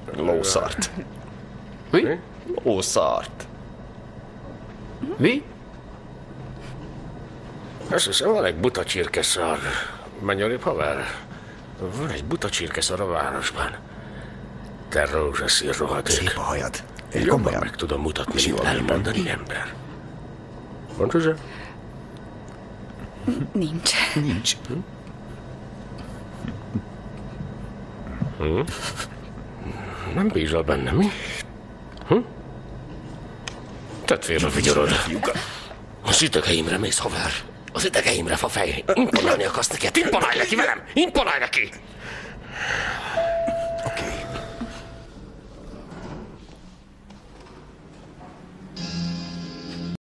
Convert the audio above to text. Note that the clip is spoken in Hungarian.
Lószart. Mi? Lószart. Mi? Azt hiszem, van egy buta csirkeszar. Menj arrébb, haver. Van egy buta csirkeszar a városban. Te rózsaszín rohadék. Szép a hajad. Jobban Komolyan. meg tudom mutatni, Jól mint elmondani ember. Mondd hozzá? Nincs. Nincs. Nem bízol benne, mi? Tedd félre a vigyorod. Az idegeimre mész, haver. Az idegeimre, fa fej. Imponálni akarsz neki, hát imponálj neki velem! Imponálj neki!